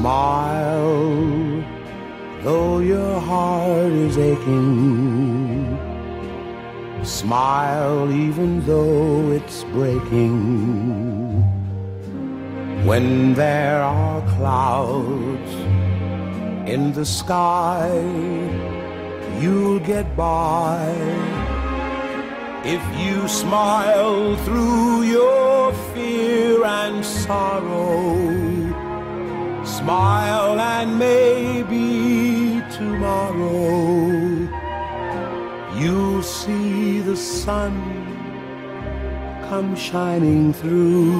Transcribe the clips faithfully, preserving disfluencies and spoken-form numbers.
Smile, though your heart is aching. Smile, even though it's breaking. When there are clouds in the sky, you'll get by. If you smile through your fear and sorrow, smile and maybe tomorrow you'll see the sun come shining through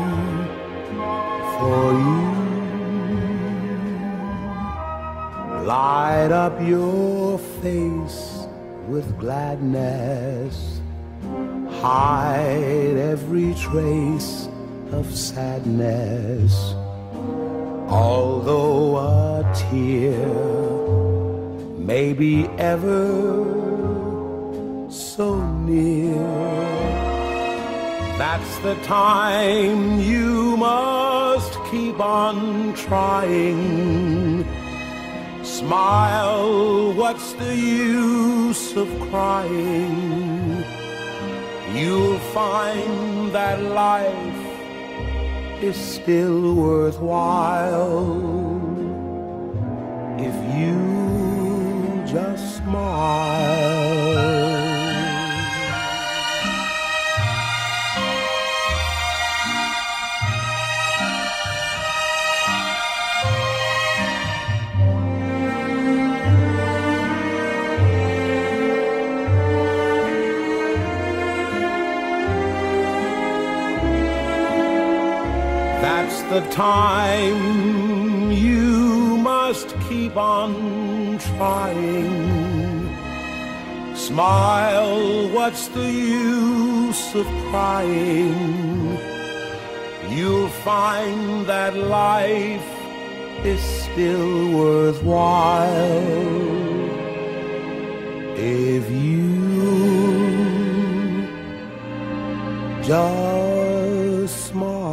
for you. Light up your face with gladness, hide every trace of sadness. Although a tear may be ever so near, that's the time you must keep on trying. Smile, what's the use of crying? You'll find that life is still worthwhile if you just smile. That's the time you must keep on trying. Smile, what's the use of crying? You'll find that life is still worthwhile if you just smile.